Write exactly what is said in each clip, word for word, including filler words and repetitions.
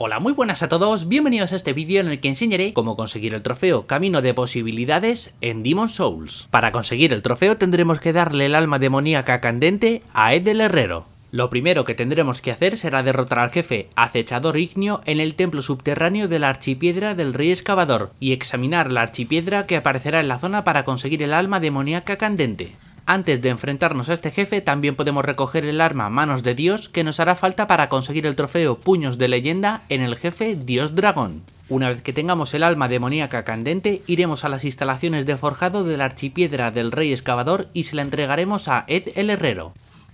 Hola, muy buenas a todos, bienvenidos a este vídeo en el que enseñaré cómo conseguir el trofeo Camino de Posibilidades en Demon's Souls. Para conseguir el trofeo tendremos que darle el alma demoníaca candente a Ed el Herrero. Lo primero que tendremos que hacer será derrotar al jefe acechador ígneo en el templo subterráneo de la archipiedra del rey excavador y examinar la archipiedra que aparecerá en la zona para conseguir el alma demoníaca candente. Antes de enfrentarnos a este jefe también podemos recoger el arma Manos de Dios que nos hará falta para conseguir el trofeo Puños de Leyenda en el jefe Dios Dragón. Una vez que tengamos el alma demoníaca candente iremos a las instalaciones de forjado de la archipiedra del rey excavador y se la entregaremos a Ed el Herrero.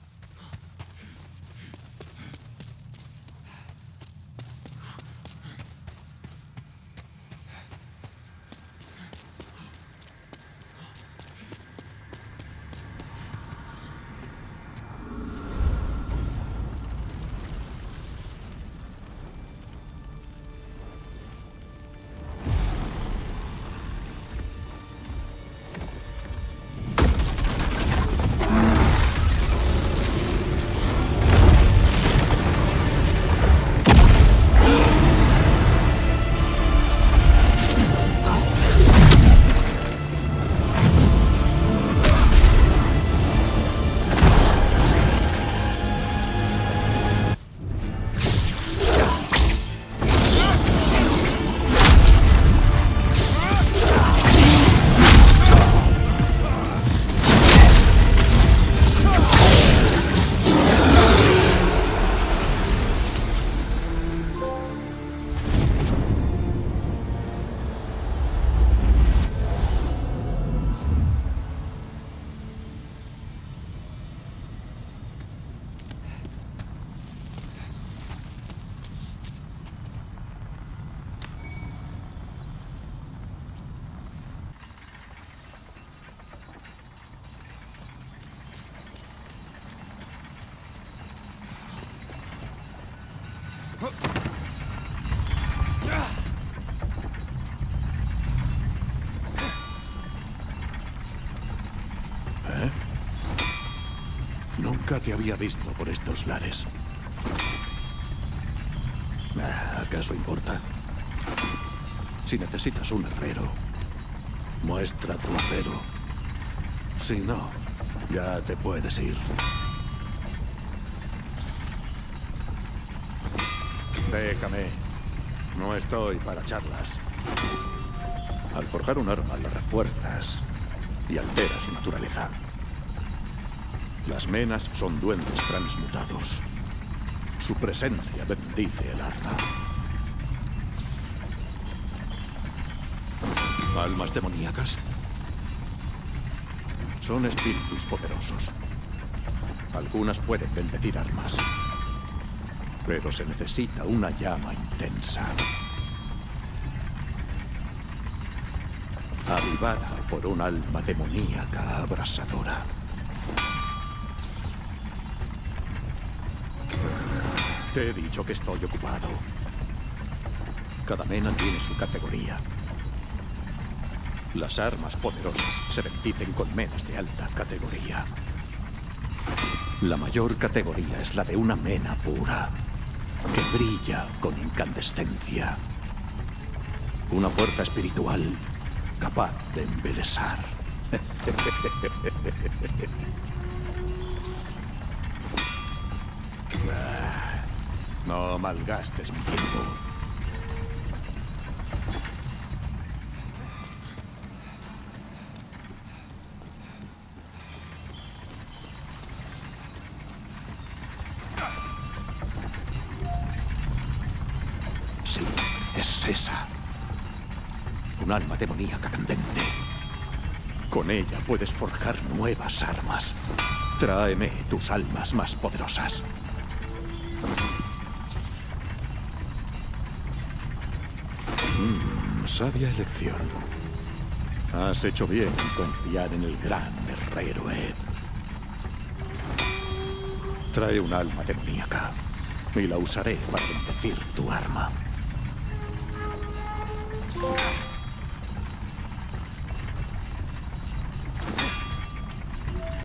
¿Eh? Nunca te había visto por estos lares. ¿Acaso importa? Si necesitas un herrero, muestra tu acero. Si no, ya te puedes ir. Déjame. No estoy para charlas. Al forjar un arma la refuerzas y altera su naturaleza. Las menas son duendes transmutados. Su presencia bendice el arma. ¿Almas demoníacas? Son espíritus poderosos. Algunas pueden bendecir armas, pero se necesita una llama intensa, avivada por un alma demoníaca abrasadora. Te he dicho que estoy ocupado. Cada mena tiene su categoría. Las armas poderosas se bendicen con menas de alta categoría. La mayor categoría es la de una mena pura, que brilla con incandescencia. Una fuerza espiritual capaz de embelesar. No malgastes mi tiempo. Sí, es esa. Un alma demoníaca candente. Con ella puedes forjar nuevas armas. Tráeme tus almas más poderosas. Mm, sabia elección. Has hecho bien en confiar en el gran herrero Ed. Trae un alma demoníaca y la usaré para bendecir tu arma.